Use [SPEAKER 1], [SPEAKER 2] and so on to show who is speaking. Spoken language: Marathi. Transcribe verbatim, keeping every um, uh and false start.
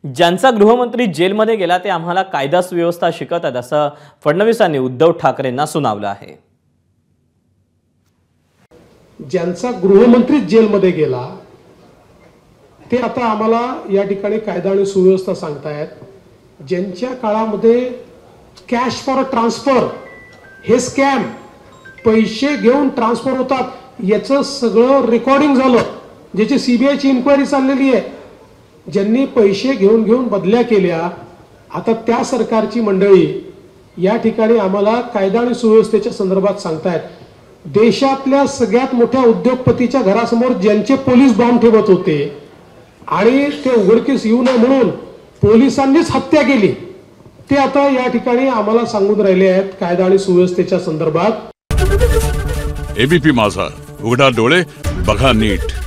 [SPEAKER 1] ज्यांचा गृहमंत्री जेलमध्ये गेला ते आम्हाला कायदा सुव्यवस्था शिकवतात असं फडणवीसांनी उद्धव ठाकरेंना सुनावलं आहे।
[SPEAKER 2] ज्यांचा गृहमंत्री जेलमध्ये गेला ते आता आम्हाला या ठिकाणी कायदा आणि सुव्यवस्था सांगतायत। ज्यांच्या काळामध्ये कॅश फॉर ट्रान्सफर हे स्कॅम पैसे घेऊन ट्रान्सफर होतात याचं सगळं रेकॉर्डिंग झालं, ज्याची सीबीआयची इन्क्वायरी चाललेली आहे। ज्यांनी पैसे घेऊन घेऊन बदल्या केल्या आता त्या सरकारची मंडळी या ठिकाणी आम्हाला कायदा आणि सुव्यवस्थेच्या संदर्भात सांगतायत। देशातल्या सगळ्यात मोठ्या उद्योगपतीच्या घरासमोर ज्यांचे पोलीस बॉम्ब ठेवत होते आणि ते उघडकीस येऊ नये म्हणून पोलिसांनीच हत्या केली, ते आता या ठिकाणी आम्हाला सांगून राहिले आहेत कायदा आणि सुव्यवस्थेच्या संदर्भात।
[SPEAKER 3] एबीपी माझा, उघडा डोळे बघा नीट।